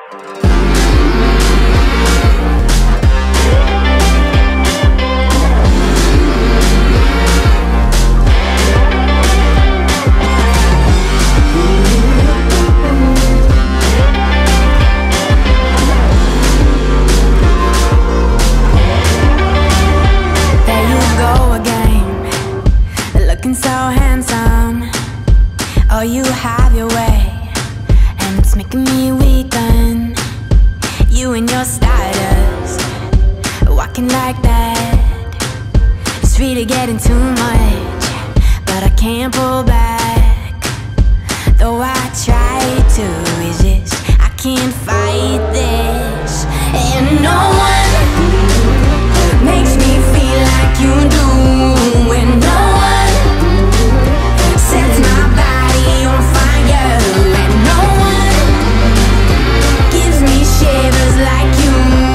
So handsome, oh, you have your way, and it's making me weaken. You and your stardust, walking like that. It's really getting too much, but I can't pull back. Though I try to resist, I can't fight this. And no one makes me feel like you do, and no one sets my body on fire, and no one gives me shivers like you.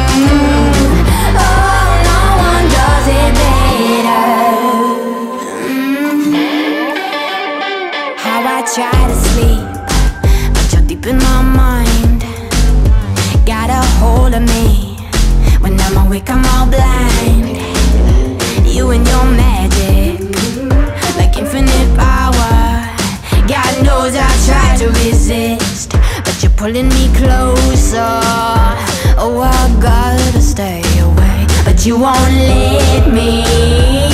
Oh, no one does it better. How I try to sleep, but you're deep in my mind. Got a hold of me. When I'm awake, I'm all blind. You and your magic, like infinite power. God knows I try to resist, but you're pulling me closer. Oh, I gotta stay away, but you won't let me.